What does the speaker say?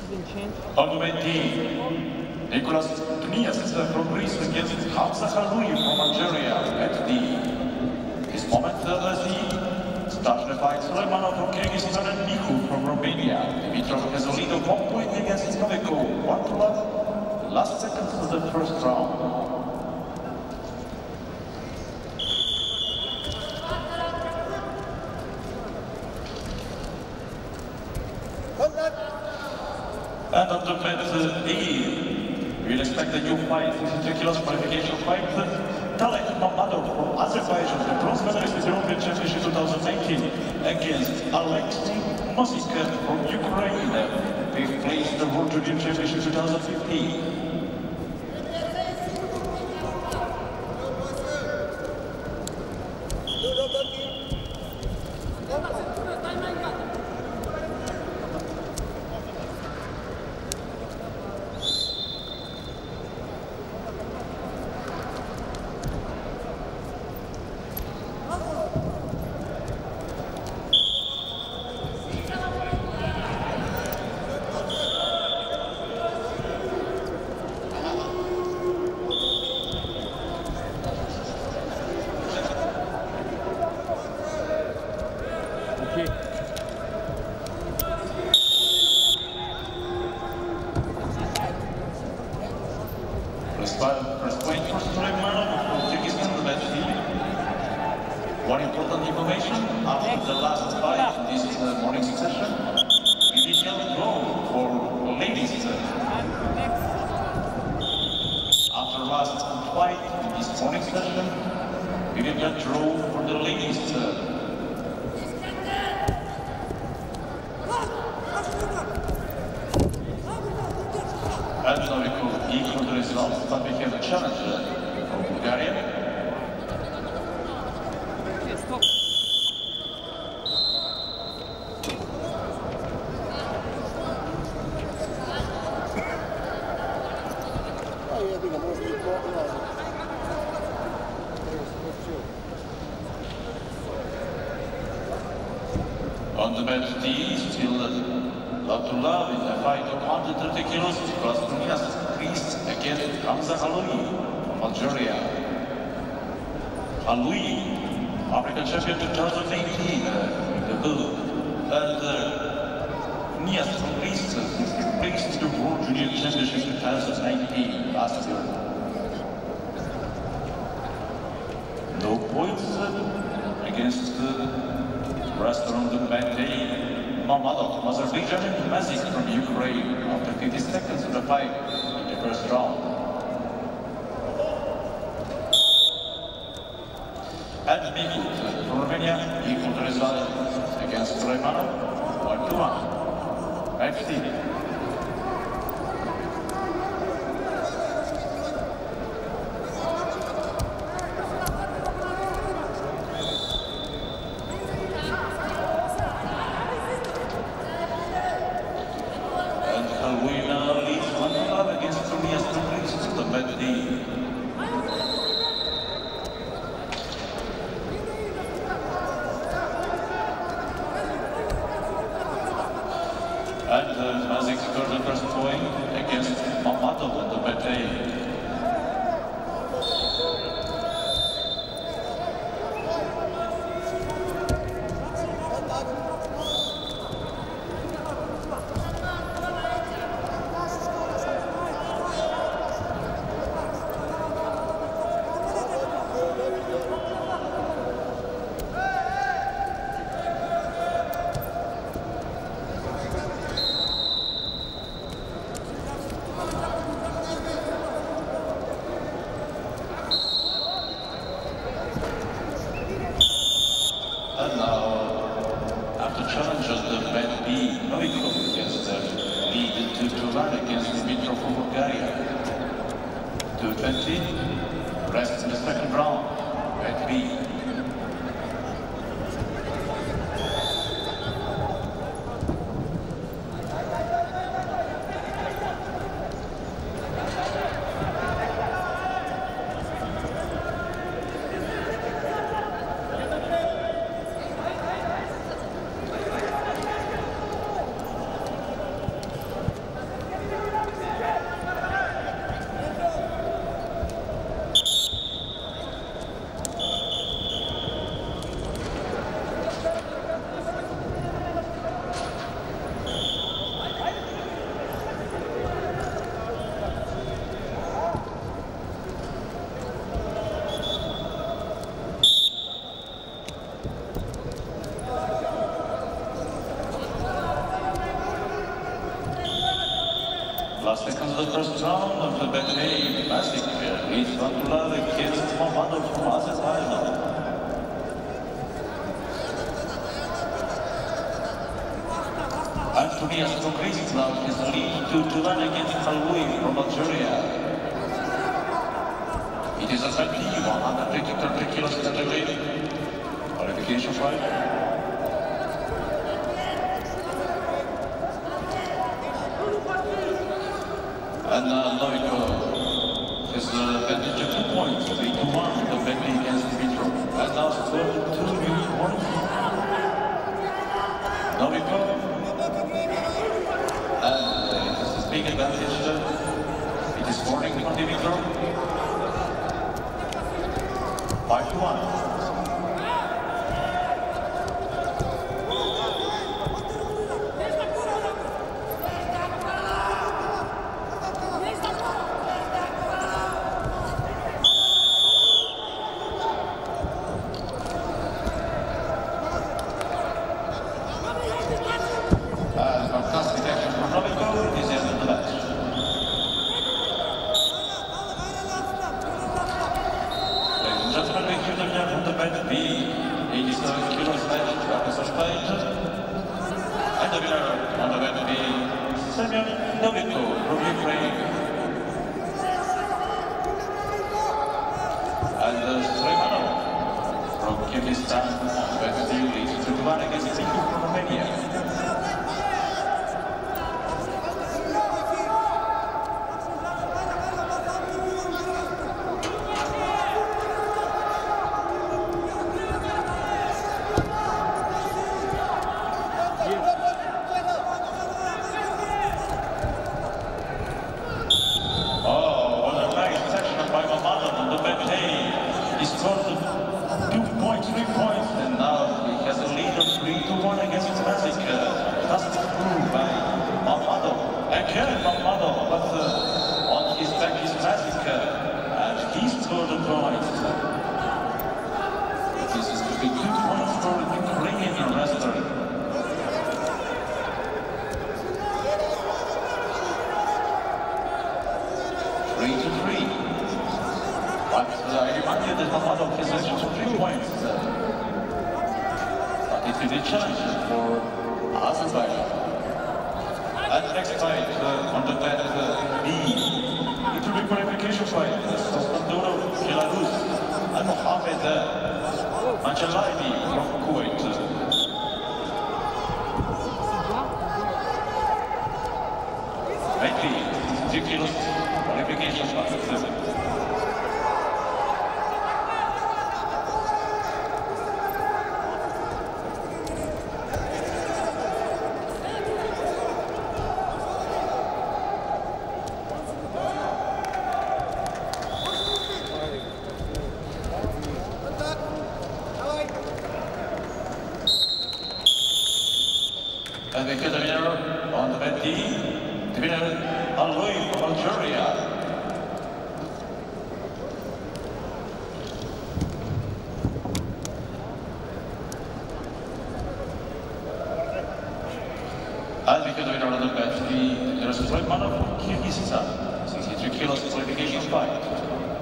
On 19, Nicolas Kniaz from Greece against Hamza Khaloui from Algeria at D. This moment, start the fight Suleimanov from Kyrgyzstan and Miku from Romania. Dimitrov Kezolino 1 point against Noviko. 1-1. The last seconds of the first round. And on the mat E, we'll expect a new fight, 62 kilos qualification fight. Talek Mamadov from Azerbaijan, the bronze medalist at the European Championship 2019, against Alexei Mosik from Ukraine. They placed the World Junior Championship 2015. First point for Suleimanov from Kyrgyzstan, let's see. One important information, after the last fight in this morning session, we will have draw for ladies. After the last fight in this morning session, we will have draw for the ladies. And now we could equal the results, but we have a challenge from Bulgaria. On the mat D, still love to love in a fight of 130 kilos, Nicolas Kniaz, Greece against Hamza Khaloui from Algeria. Khaloui, African champion 2018, the blue, and Kniaz from Greece, placed the World Junior Championship 2019 last year. No points against the rest on the mat A. Mamadov from Azerbaijan and Mazik from Ukraine after 50 seconds of the fight in the first round. And Miku from Romania equal the result against Suleimanov 1-1. Match C. And Mazik scored the first point against Mamadov on the mat A. And now, after challenge of the mat B, Novikov against lead 2-1 against Dimitrov from Bulgaria. 2-20, rest in the second round, mat B. Last seconds of the first round of the Betway Classic. Each Vandula against Mammadov from Azerbaijan. Antonias from Greece now has the lead to Tulan against Khalwi from Algeria. It is a 133 kilos category. Qualification fight. And Novikov has the advantage of 2 points, 3-1, the Bentley against Dimitrov. And now scored 2 new points. Novikov, and this is big advantage. It is scoring for Dimitrov. 5-1. And the winner on the event is Semyon Novikov from Ukraine. And Sleimanov from Kyrgyzstan on the event leads to one against Ziku from Romania. He scored 2 points, 3 points, and now he has a lead of 3-1 against Mazik. Fantastic move by Mammadov. Again Mammadov, but on his back is Mazik, and he scored a point. This is to be 2 points for the Ukrainian wrestler. But I remind you that Mammadov has actually 3 points. But it will be a challenge for Azerbaijan. And next fight on the band B. It will be qualification fight. Sosmandurov, Belarus, and Mohamed Manchalabi from Kuwait. Maybe 2 kilos qualification fight. And we get the winner on the event D, the winner Alloy from Algeria. And we get the winner on the event D, there is Sleimanov from Kyrgyzstan, 63 kilos qualification fight.